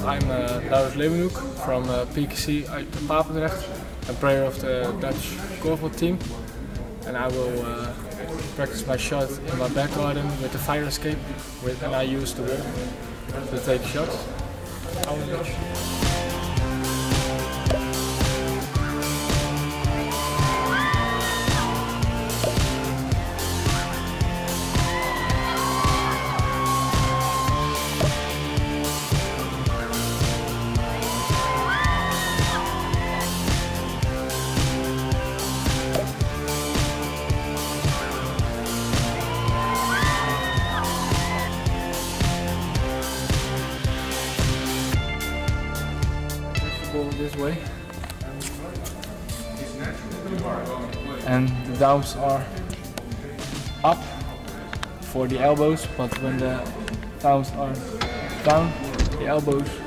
I'm Laurens Leeuwenhoek from PKC uit Papendrecht, a player of the Dutch golf team, and I will practice my shot in my back garden with the fire escape, and I use the wall to take shots. This way, and the downs are up for the elbows, but when the downs are down, the elbows